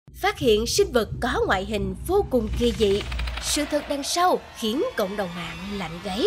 Phát hiện sinh vật có ngoại hình vô cùng kỳ dị, sự thật đằng sau khiến cộng đồng mạng lạnh gáy.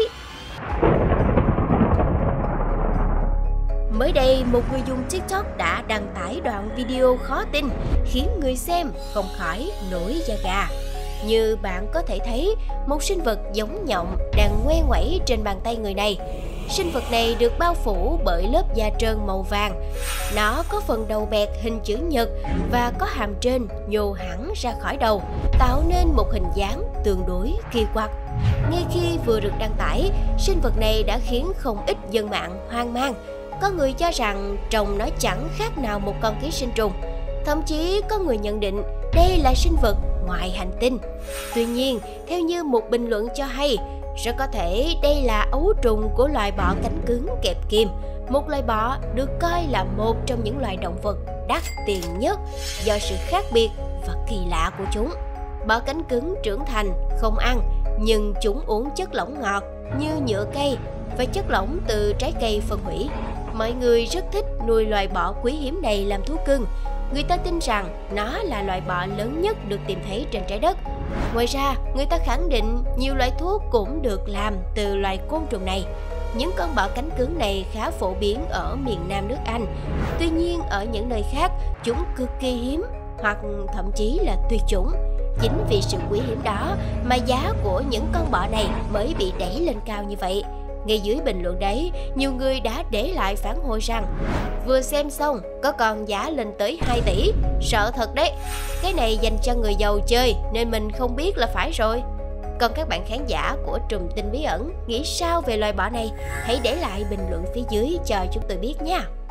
Mới đây, một người dùng TikTok đã đăng tải đoạn video khó tin khiến người xem không khỏi nổi da gà. Như bạn có thể thấy, một sinh vật giống nhộng đang ngoe nguẩy trên bàn tay người này. Sinh vật này được bao phủ bởi lớp da trơn màu vàng. Nó có phần đầu bẹt hình chữ nhật và có hàm trên nhô hẳn ra khỏi đầu, tạo nên một hình dáng tương đối kỳ quặc. Ngay khi vừa được đăng tải, sinh vật này đã khiến không ít dân mạng hoang mang. Có người cho rằng trông nó chẳng khác nào một con ký sinh trùng. Thậm chí có người nhận định đây là sinh vật ngoài hành tinh. Tuy nhiên, theo như một bình luận cho hay, rất có thể đây là ấu trùng của loài bọ cánh cứng kẹp kim, một loài bọ được coi là một trong những loài động vật đắt tiền nhất do sự khác biệt và kỳ lạ của chúng. Bọ cánh cứng trưởng thành không ăn, nhưng chúng uống chất lỏng ngọt như nhựa cây và chất lỏng từ trái cây phân hủy. Mọi người rất thích nuôi loài bọ quý hiếm này làm thú cưng. Người ta tin rằng nó là loài bọ lớn nhất được tìm thấy trên trái đất. Ngoài ra, người ta khẳng định nhiều loại thuốc cũng được làm từ loài côn trùng này. Những con bọ cánh cứng này khá phổ biến ở miền Nam nước Anh. Tuy nhiên, ở những nơi khác, chúng cực kỳ hiếm hoặc thậm chí là tuyệt chủng. Chính vì sự quý hiếm đó mà giá của những con bọ này mới bị đẩy lên cao như vậy. Ngay dưới bình luận đấy, nhiều người đã để lại phản hồi rằng vừa xem xong có con giá lên tới 2 tỷ, sợ thật đấy. Cái này dành cho người giàu chơi nên mình không biết là phải rồi. Còn các bạn khán giả của Trùm Tin Bí Ẩn nghĩ sao về loài bọ này? Hãy để lại bình luận phía dưới cho chúng tôi biết nha.